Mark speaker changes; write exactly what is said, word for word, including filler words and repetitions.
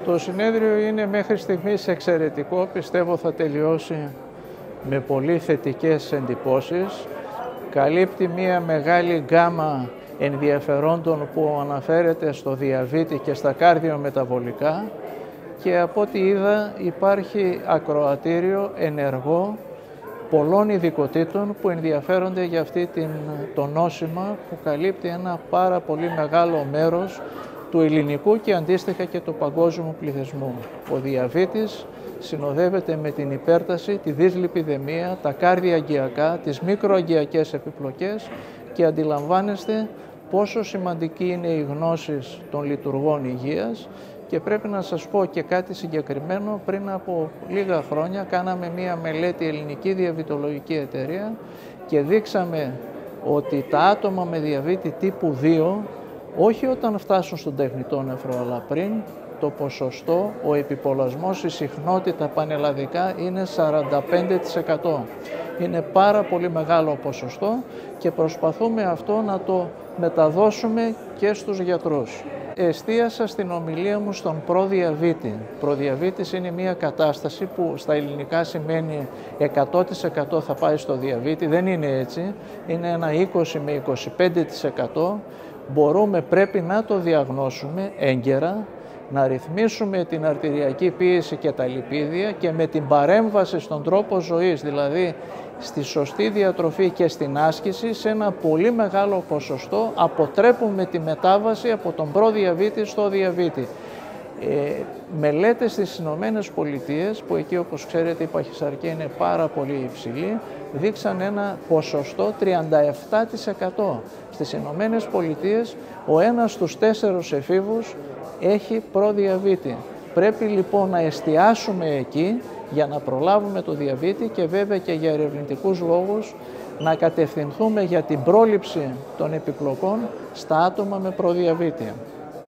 Speaker 1: Το συνέδριο είναι μέχρι στιγμής εξαιρετικό. Πιστεύω θα τελειώσει με πολύ θετικές εντυπώσεις. Καλύπτει μια μεγάλη γκάμα ενδιαφερόντων που αναφέρεται στο διαβήτη και στα καρδιομεταβολικά και από ό,τι είδα υπάρχει ακροατήριο ενεργό πολλών ειδικοτήτων που ενδιαφέρονται για αυτή την, το νόσημα που καλύπτει ένα πάρα πολύ μεγάλο μέρος του ελληνικού και αντίστοιχα και του παγκόσμιου πληθυσμού. Ο διαβήτης συνοδεύεται με την υπέρταση, τη δυσλιπιδαιμία, τα καρδιαγγειακά, τις μικροαγγειακές επιπλοκές και αντιλαμβάνεστε πόσο σημαντική είναι η γνώση των λειτουργών υγείας. Και πρέπει να σας πω και κάτι συγκεκριμένο, πριν από λίγα χρόνια κάναμε μία μελέτη ελληνική διαβητολογική εταιρεία και δείξαμε ότι τα άτομα με διαβήτη τύπου δύο, όχι όταν φτάσουν στον τεχνητό νεφρό, αλλά πριν, το ποσοστό, ο επιπολασμός, η συχνότητα πανελλαδικά είναι σαράντα πέντε τοις εκατό. Είναι πάρα πολύ μεγάλο ποσοστό και προσπαθούμε αυτό να το μεταδώσουμε και στους γιατρούς. Εστίασα στην ομιλία μου στον προδιαβήτη. Προδιαβήτης είναι μια κατάσταση που στα ελληνικά σημαίνει εκατό τοις εκατό θα πάει στο διαβήτη. Δεν είναι έτσι. Είναι ένα είκοσι με είκοσι πέντε τοις εκατό. Μπορούμε, πρέπει να το διαγνώσουμε έγκαιρα, να ρυθμίσουμε την αρτηριακή πίεση και τα λιπίδια και με την παρέμβαση στον τρόπο ζωής, δηλαδή στη σωστή διατροφή και στην άσκηση, σε ένα πολύ μεγάλο ποσοστό αποτρέπουμε τη μετάβαση από τον προδιαβήτη στο διαβήτη. Ε, μελέτες στις Ηνωμένες Πολιτείες, που εκεί όπως ξέρετε η παχυσαρκία είναι πάρα πολύ υψηλή, δείξαν ένα ποσοστό τριάντα επτά τοις εκατό. Στις Ηνωμένες Πολιτείες ο ένας στους τέσσερους εφήβους έχει προδιαβήτη. Πρέπει λοιπόν να εστιάσουμε εκεί για να προλάβουμε το διαβήτη και βέβαια και για ερευνητικούς λόγους να κατευθυνθούμε για την πρόληψη των επιπλοκών στα άτομα με προδιαβήτη.